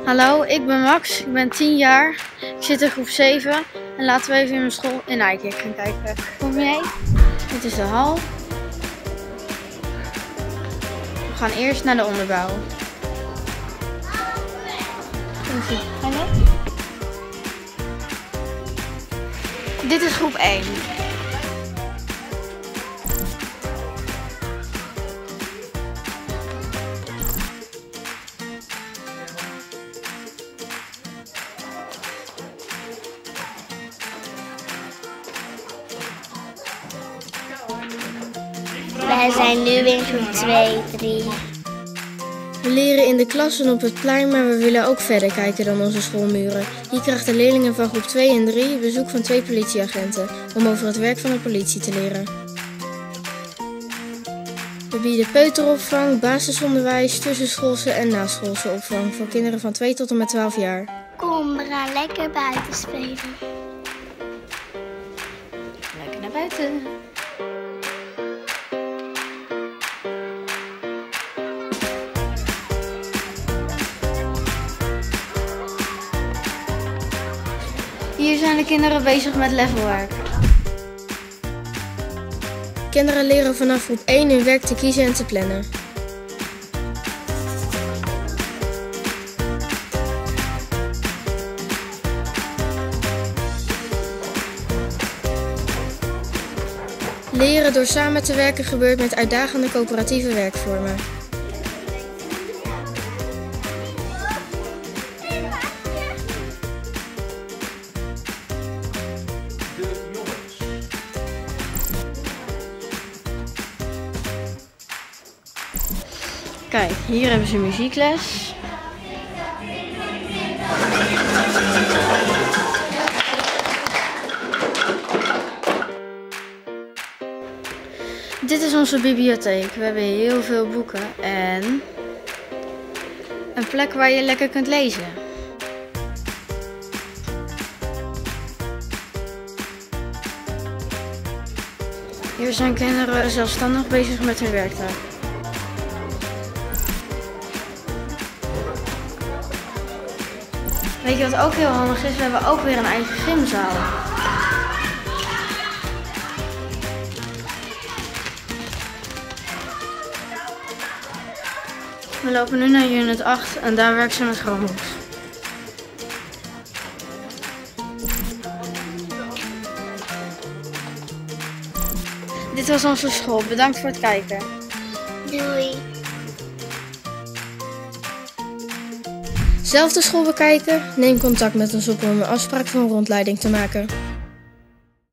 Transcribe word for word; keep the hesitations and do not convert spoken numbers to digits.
Hallo, ik ben Max, ik ben tien jaar, ik zit in groep zeven en laten we even in mijn school in Eijkik gaan kijken. Kom je mee? Dit is de hal. We gaan eerst naar de onderbouw. Hallo? Dit is groep één. Wij zijn nu in groep twee, drie. We leren in de klas en op het plein, maar we willen ook verder kijken dan onze schoolmuren. Hier krijgen de leerlingen van groep twee en drie bezoek van twee politieagenten om over het werk van de politie te leren. We bieden peuteropvang, basisonderwijs, tussenschoolse en naschoolse opvang voor kinderen van twee tot en met twaalf jaar. Kom, we gaan lekker buiten spelen. Lekker naar buiten. Hier zijn de kinderen bezig met levelwerk. Kinderen leren vanaf groep één hun werk te kiezen en te plannen. Leren door samen te werken gebeurt met uitdagende coöperatieve werkvormen. Kijk, hier hebben ze muziekles. Dit is onze bibliotheek. We hebben heel veel boeken en een plek waar je lekker kunt lezen. Hier zijn kinderen zelfstandig bezig met hun werktaak. Weet je wat ook heel handig is? We hebben ook weer een eigen gymzaal. We lopen nu naar unit acht en daar werken ze met Chromebooks. Dit was onze school. Bedankt voor het kijken. Doei. Zelf de school bekijken? Neem contact met ons op om een afspraak voor een rondleiding te maken.